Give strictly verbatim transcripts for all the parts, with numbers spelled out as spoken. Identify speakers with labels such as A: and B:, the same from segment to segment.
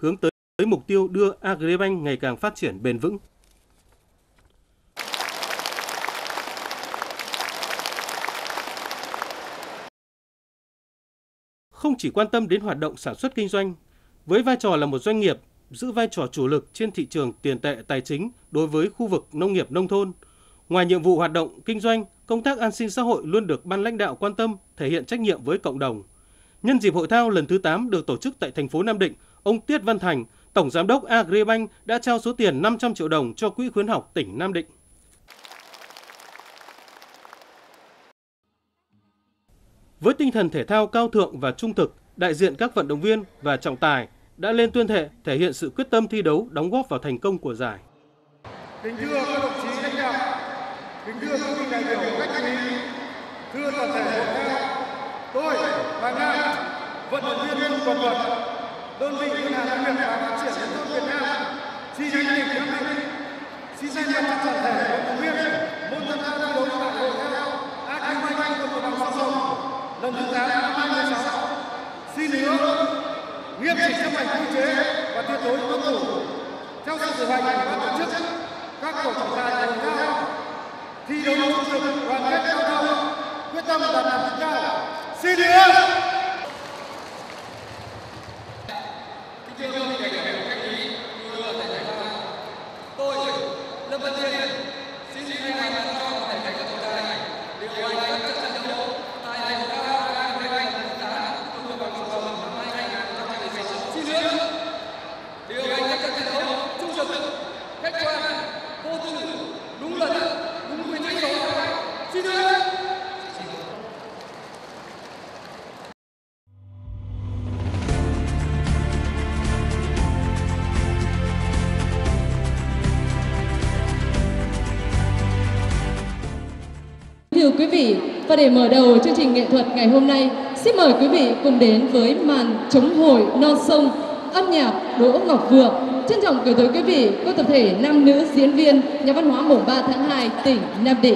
A: hướng tới mục tiêu đưa Agribank ngày càng phát triển bền vững. Không chỉ quan tâm đến hoạt động sản xuất kinh doanh, với vai trò là một doanh nghiệp, giữ vai trò chủ lực trên thị trường tiền tệ tài chính đối với khu vực nông nghiệp nông thôn, ngoài nhiệm vụ hoạt động kinh doanh, công tác an sinh xã hội luôn được ban lãnh đạo quan tâm, thể hiện trách nhiệm với cộng đồng. Nhân dịp hội thao lần thứ tám được tổ chức tại thành phố Nam Định, ông Tiết Văn Thành, Tổng Giám đốc Agribank đã trao số tiền năm trăm triệu đồng cho Quỹ khuyến học tỉnh Nam Định. Với tinh thần thể thao cao thượng và trung thực, đại diện các vận động viên và trọng tài đã lên tuyên thệ thể hiện sự quyết tâm thi đấu đóng góp vào thành công của giải.
B: Kính thưa các đồng chí lãnh đạo, kính thưa các vị đại biểu khách quý, thưa toàn thể hội thao, tôi Hoàng Nam, vận động viên Trung Quần Vật, đơn vị Ngân hàng Nông nghiệp và Phát triển Nông thôn Việt Nam, chi nhánh tỉnh Nam Định, xin thay mặt toàn thể vận động viên môn thân tham thi đấu tại hội thao Agribank của đồng bằng sông Hồng lần thứ tám năm hai nghìn không trăm mười sáu. Xin hứa nghiêm chỉnh chấp hành quy chế và tuyệt đối tuân thủ theo sự điều hành của ban tổ chức, các tổ trọng tài hội thao thi đấu trung thực, đoàn kết cao thao, quyết tâm đạt thành tích cao. Xin hứa.
C: Tôi Lâm Văn Thiên xin thay mặt cho toàn thể các trọng tài điều hành các trận đấu tại hội thao Agribank lần thứ tám của đồng bằng sông Hồng năm hai nghìn không trăm mười sáu. Xin hứa điều hành các trận đấu trung thực, khách quan, vô tư, đúng luật, đúng quy chế đấu. Xin hứa.
D: Thưa quý vị, và để mở đầu chương trình nghệ thuật ngày hôm nay, xin mời quý vị cùng đến với màn chống hội non sông, âm nhạc Đỗ Ngọc Vượng. Trân trọng gửi tới quý vị các tập thể nam nữ diễn viên Nhà văn hóa mùng ba tháng hai tỉnh Nam Định.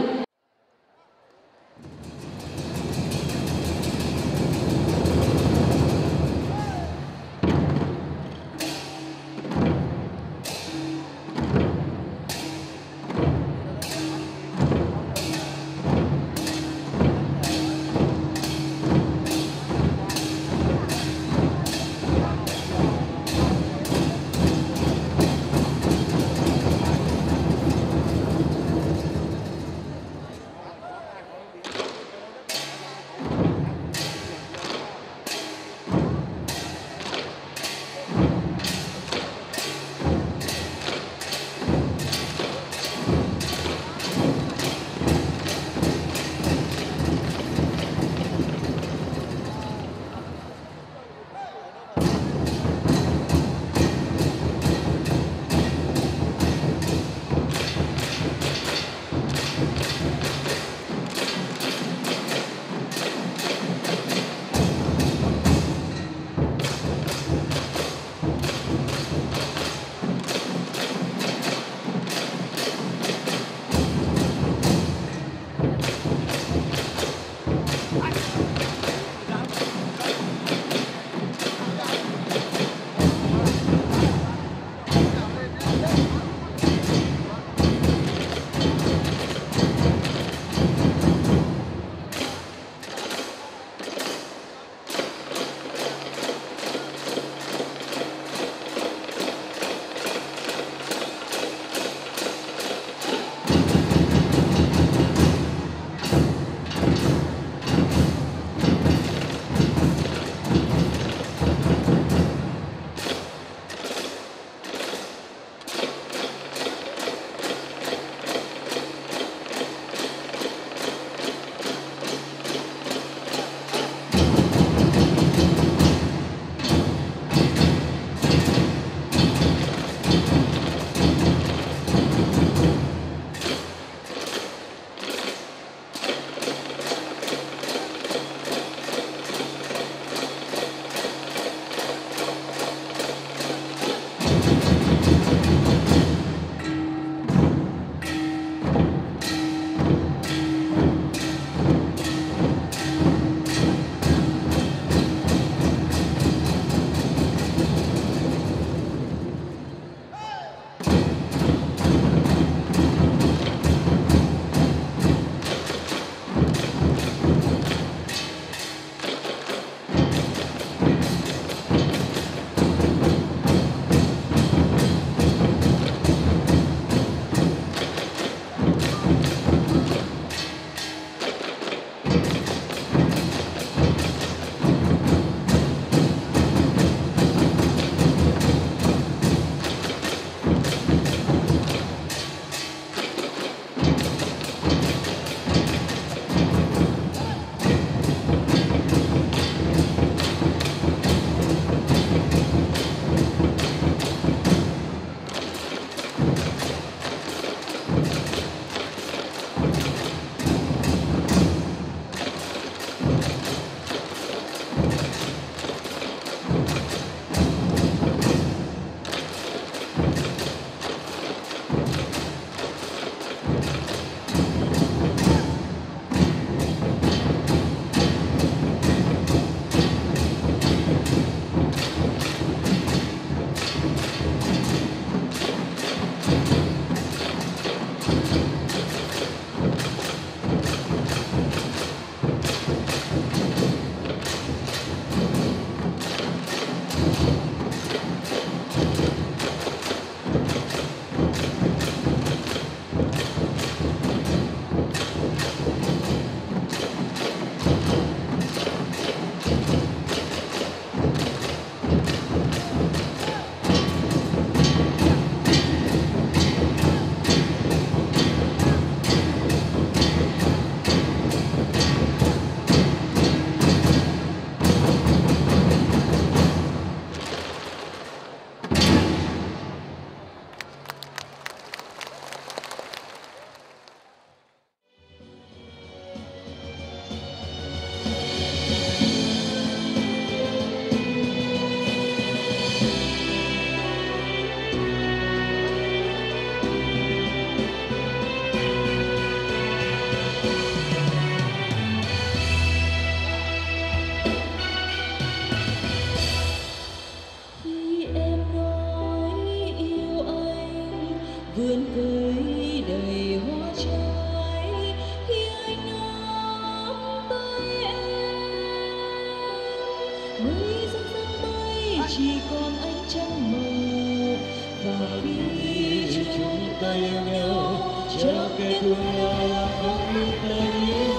E: vườn cây đầy hoa trái khi anh nắm tay em. Mây răng răng bay chỉ còn ánh trăng mờ, và khi chúng ta yêu nhau chắc kẻ thù nào không yêu ta như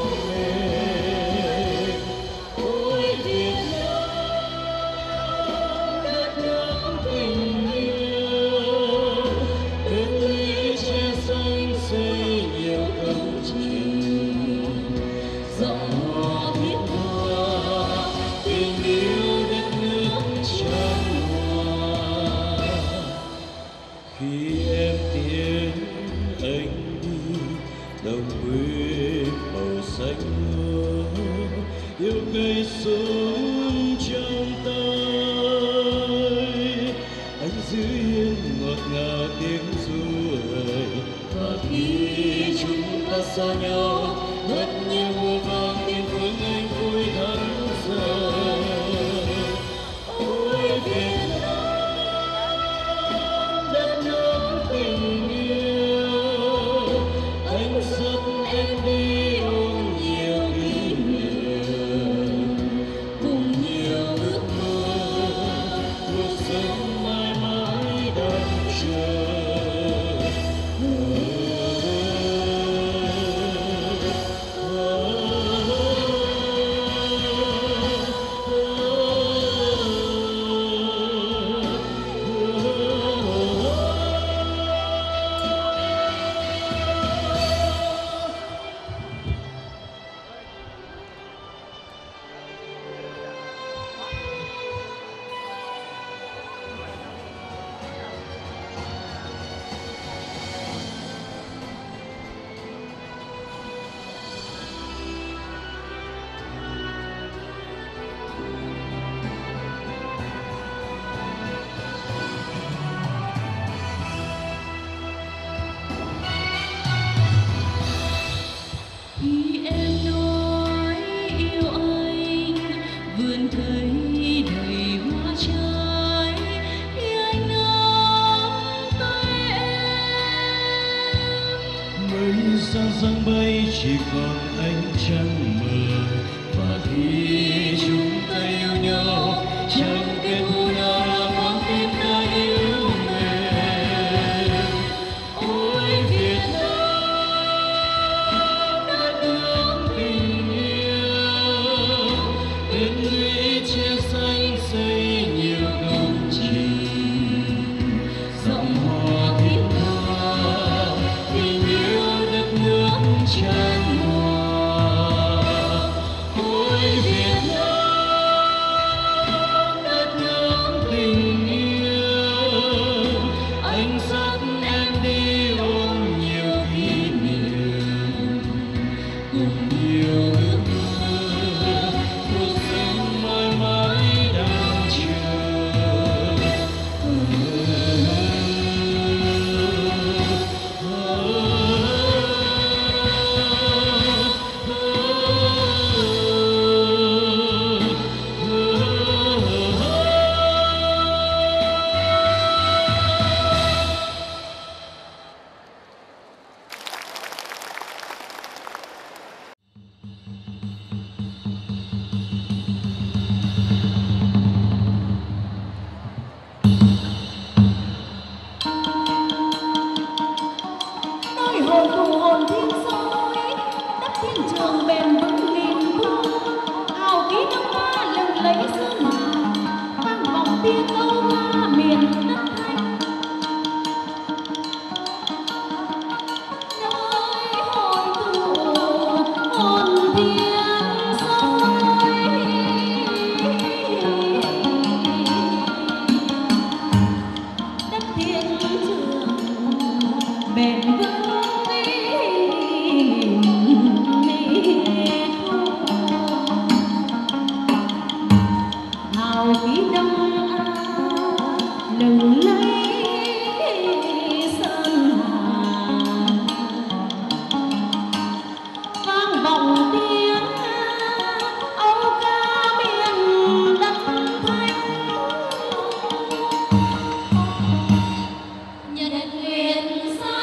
E: mình. Ôi Việt Nam đất nước tình yêu, bên lũy tre xanh xây nhiều công trình, dòng hoa thiết tha tình yêu đất nước tràn hòa. Khi em tiến anh đi đồng quê màu xanh lúa, yêu cây súng trong tay, anh giữ yên ngọt ngào tiếng ru ơi. Và khi chúng ta xa nhau mất nhiều mùa vàng tiếng phương anh vui thắm rơi. Ôi Việt Nam đất nước tình yêu, anh dắt em đi ôm nhiều kỷ niệm cùng nhiều ước mơ, cuộc sống mãi mãi đang chờ. Khi em nói yêu anh, vườn cây đầy hoa trái khi anh nắm tay em. Mây răng răng bay chỉ còn ánh trăng mờ, và khi chúng ta yêu nhau chẳng kẻ thù nào làm con tim ta yêu mềm. Ôi Việt Nam đất nước tình yêu, bên lũy tre xanh xây nhiều công trình, dòng hoa thiết tha tình yêu đất nước tràn hòa. Ôi Việt Nam đất nước tình yêu, anh dắt em đi ôm nhiều kỷ niệm cùng nhiều ước mơ, cuộc sống mãi mãi đang chờ. Nỗi hồn tù hồn thiên soi, đất thiên trường bền vững nghìn thu, hào khí năm hoa lừng lấy sơn hà, vang vọng tiếng âu ca miền đất Thanh. Nơi hội tụ hồn thiên soi, đất thiên trường bền vững hào khí đông a lừng lấy sơn hà, vang vọng tiếng âu ca miền đất Thanh. Nhật nguyện sao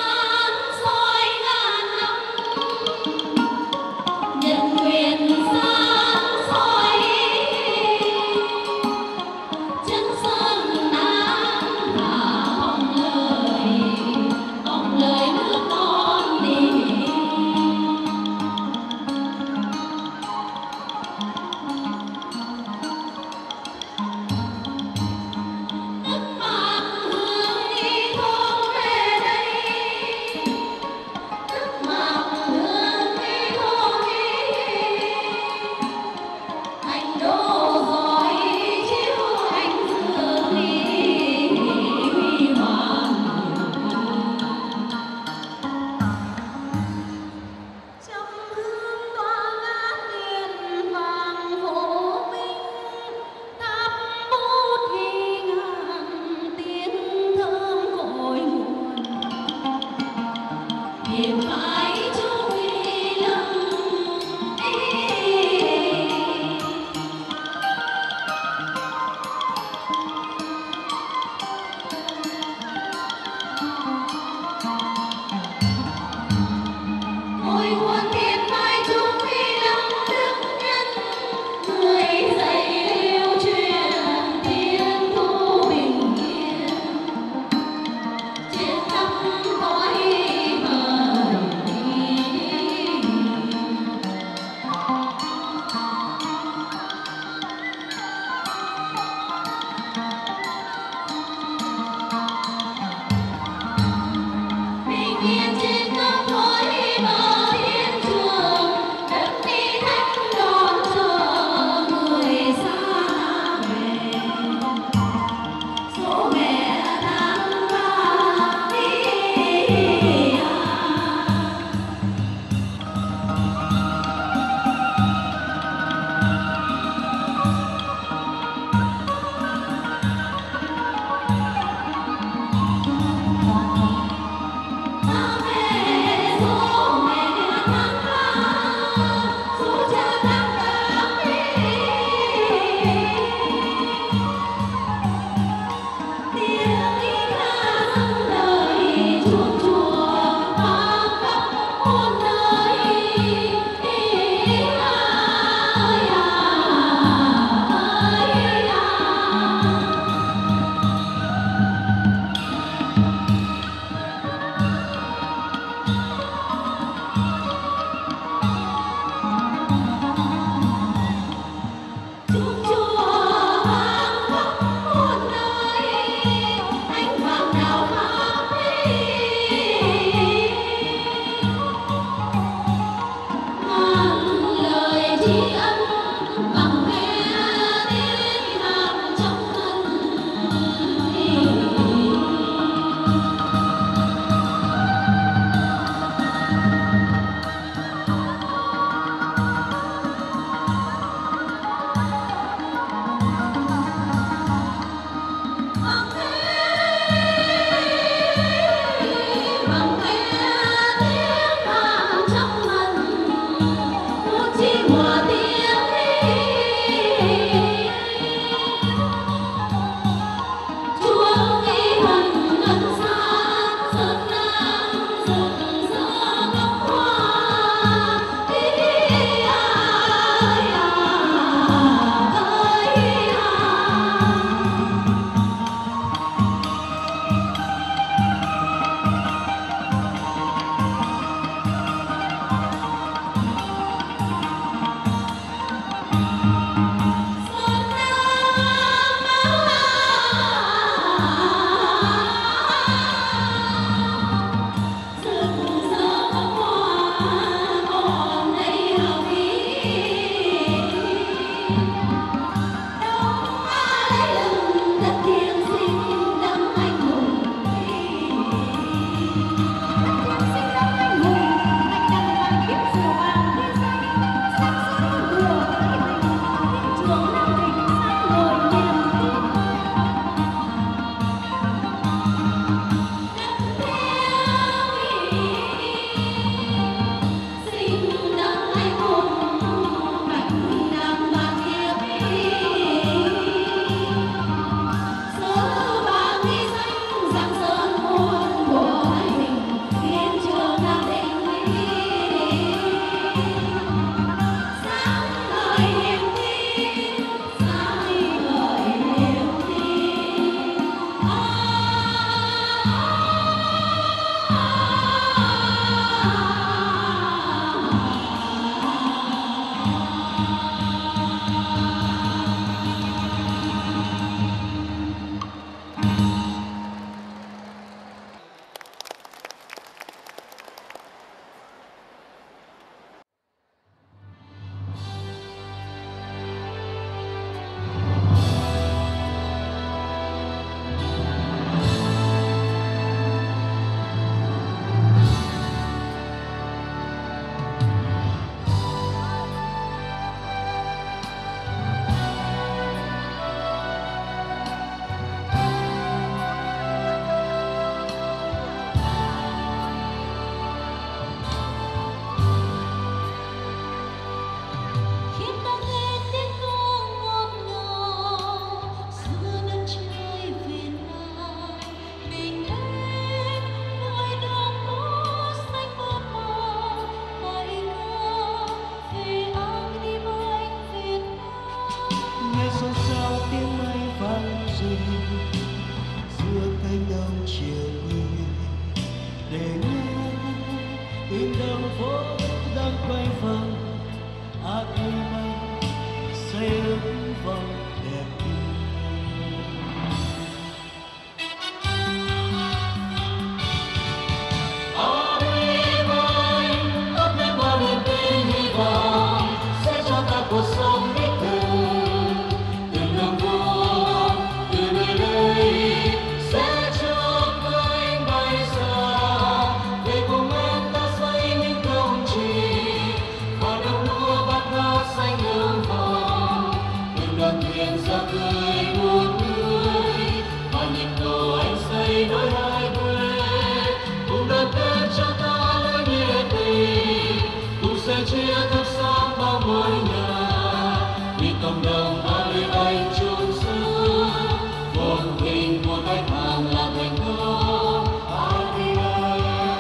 F: sẽ chia thắp sáng bao ngôi nhà vì cộng đồng Alibay chung sức một mình một khách hàng là thành công Alibay.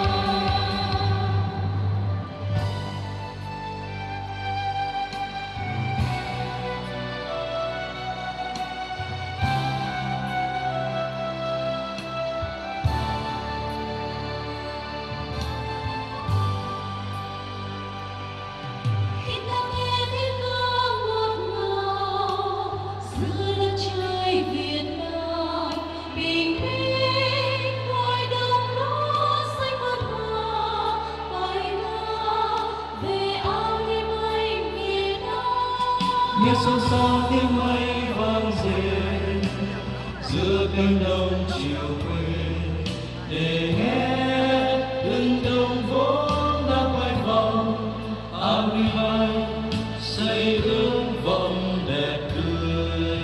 E: Khi ta nghe tiếng ca ngọt ngào giữa đất trời Việt Nam, bình minh ngoài đồng lúa xanh mơn mởn, bài ca về Alibay miền Nam.
F: Nghe xôn xao tiếng mây vang rền giữa cánh đồng chiều quê để nghe từng đồng vốn đã quay vòng Alibay xây ước vọng đẹp tươi.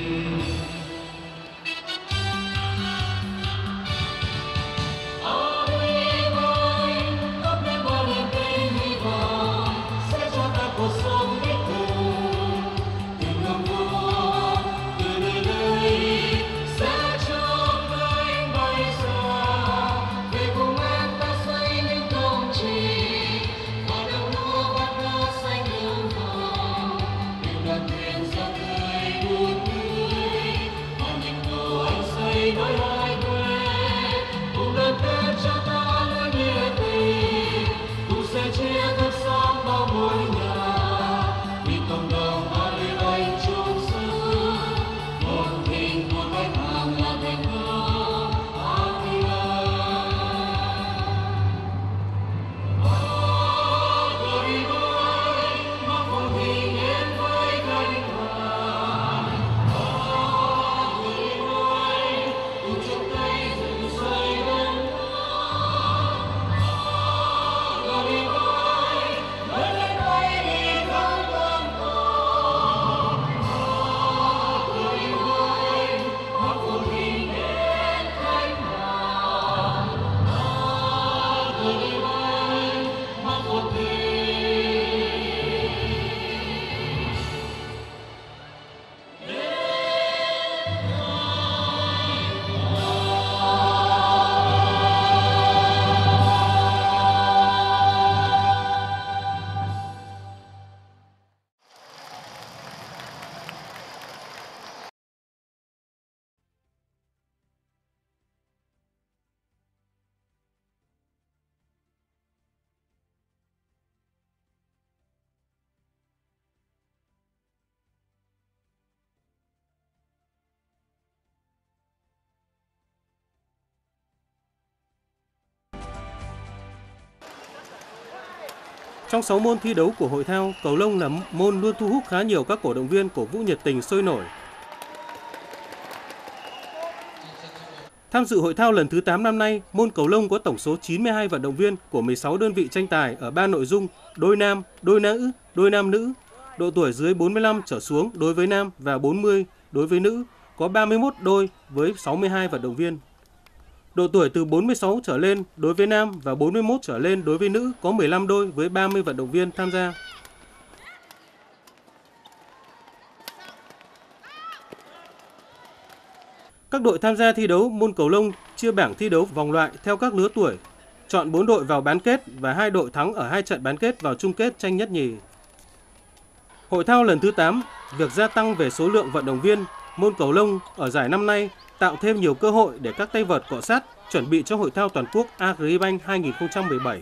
F: Alibay ấp lên bao niềm tin hy vọng sẽ cho ta cuộc sống biết thường tình hương vua từ nơi đây sẽ cho cánh bay xa về cùng em ta xây những công trình và đồng lúa bát ngát xanh hương hồng tình đoàn thuyền ra khơi buồn tươi và mình cầu anh xây nối hai quê cùng đoàn kết cho ta luôn nhiệt tình cùng sẽ chia thắp sáng bao ngôi nhà vì cộng đồng Alibay chung sức một mình một khách hàng là thành công Alibay. Alibay mang một hình đến với khách hàng. Alibay cùng chung tay dựng xây đất nước. Alibay lớn lên bay đi khắp toàn cầu. Alibay mang một hình đến khách hàng. Alibay mang một tình.
A: Trong sáu môn thi đấu của hội thao, cầu lông là môn luôn thu hút khá nhiều các cổ động viên cổ vũ nhiệt tình sôi nổi. Tham dự hội thao lần thứ tám năm nay, môn cầu lông có tổng số chín mươi hai vận động viên của mười sáu đơn vị tranh tài ở ba nội dung: đôi nam, đôi nữ, đôi nam nữ. Độ tuổi dưới bốn mươi lăm trở xuống đối với nam và bốn mươi đối với nữ, có ba mươi mốt đôi với sáu mươi hai vận động viên. Độ tuổi từ bốn mươi sáu trở lên đối với nam và bốn mươi mốt trở lên đối với nữ, có mười lăm đôi với ba mươi vận động viên tham gia. Các đội tham gia thi đấu môn cầu lông chia bảng thi đấu vòng loại theo các lứa tuổi, chọn bốn đội vào bán kết và hai đội thắng ở hai trận bán kết vào chung kết tranh nhất nhì. Hội thao lần thứ tám, việc gia tăng về số lượng vận động viên môn cầu lông ở giải năm nay tạo thêm nhiều cơ hội để các tay vợt cọ sát chuẩn bị cho hội thao toàn quốc Agribank hai nghìn không trăm mười bảy.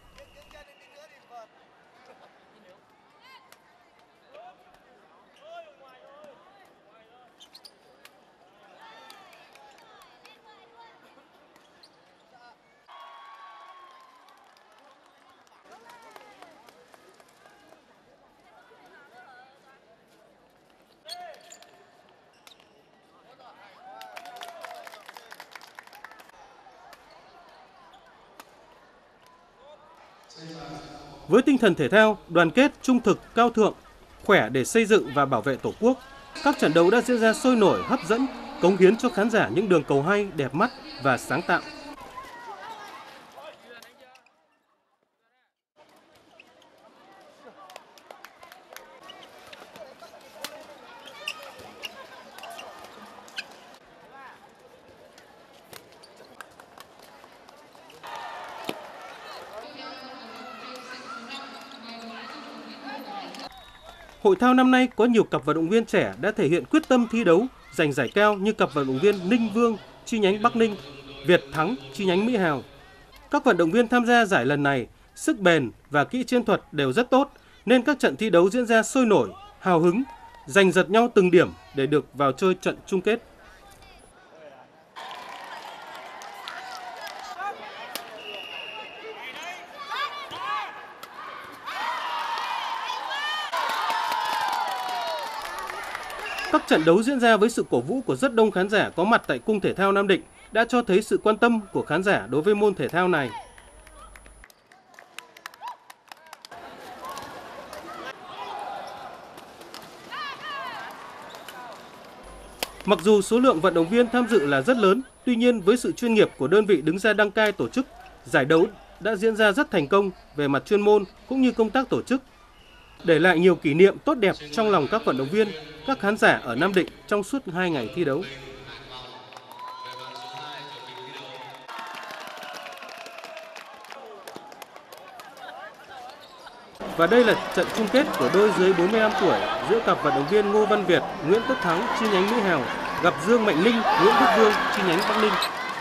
A: Với tinh thần thể thao, đoàn kết, trung thực, cao thượng, khỏe để xây dựng và bảo vệ Tổ quốc, các trận đấu đã diễn ra sôi nổi, hấp dẫn, cống hiến cho khán giả những đường cầu hay, đẹp mắt và sáng tạo. Hội thao năm nay có nhiều cặp vận động viên trẻ đã thể hiện quyết tâm thi đấu, giành giải cao như cặp vận động viên Ninh Vương chi nhánh Bắc Ninh, Việt Thắng chi nhánh Mỹ Hào. Các vận động viên tham gia giải lần này, sức bền và kỹ chiến thuật đều rất tốt, nên các trận thi đấu diễn ra sôi nổi, hào hứng, giành giật nhau từng điểm để được vào chơi trận chung kết. Các trận đấu diễn ra với sự cổ vũ của rất đông khán giả có mặt tại Cung Thể thao Nam Định đã cho thấy sự quan tâm của khán giả đối với môn thể thao này. Mặc dù số lượng vận động viên tham dự là rất lớn, tuy nhiên với sự chuyên nghiệp của đơn vị đứng ra đăng cai tổ chức, giải đấu đã diễn ra rất thành công về mặt chuyên môn cũng như công tác tổ chức, để lại nhiều kỷ niệm tốt đẹp trong lòng các vận động viên, các khán giả ở Nam Định trong suốt hai ngày thi đấu. Và đây là trận chung kết của đôi dưới bốn mươi lăm tuổi giữa cặp vận động viên Ngô Văn Việt, Nguyễn Tất Thắng chi nhánh Mỹ Hào gặp Dương Mạnh Linh, Nguyễn Đức Vương chi nhánh Bắc Ninh.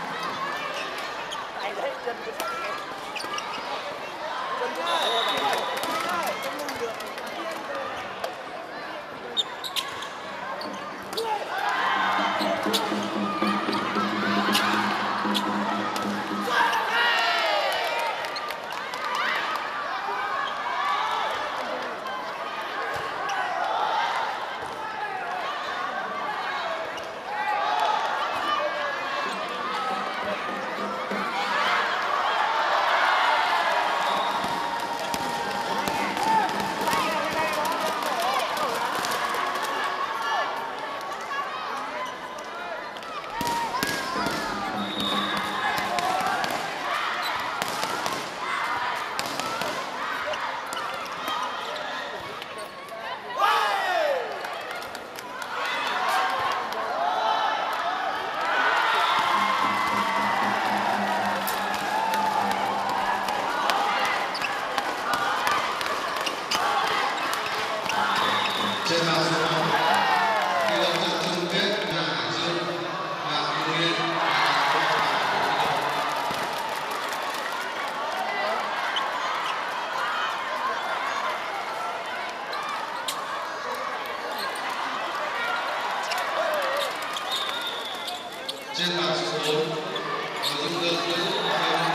G: Trên hàng số một, khi lập trận chung kết là Hải Dương và Hưng Yên. Trên hàng số bốn, nội dung đơn nữ